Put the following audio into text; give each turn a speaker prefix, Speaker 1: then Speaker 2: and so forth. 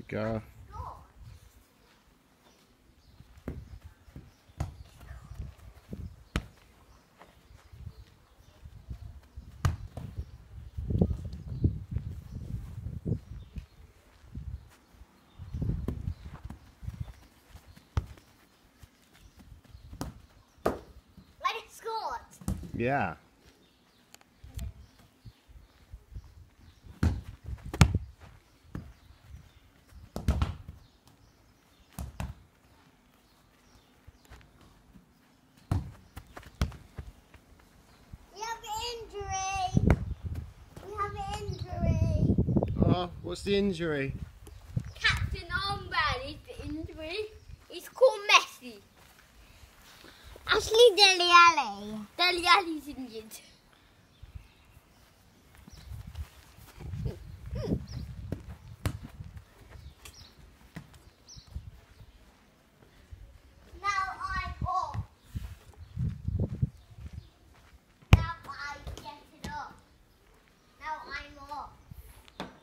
Speaker 1: go. Yeah.
Speaker 2: We have an injury. We have an injury.
Speaker 1: Oh, what's the injury?
Speaker 2: Captain Armband is the injury. It's called Messi. Ashley Dele Alli. Dele Alli's injured.